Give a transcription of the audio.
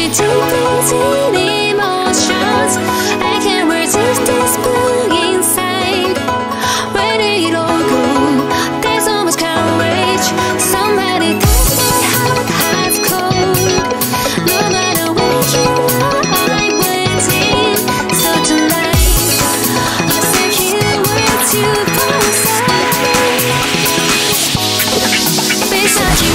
deep within emotions. I can't resist this blue inside. Where did it all go? There's so much courage. Somebody touch my heart cold. No matter where you are, I'm waiting. So tonight, I'll say you were to find beside you.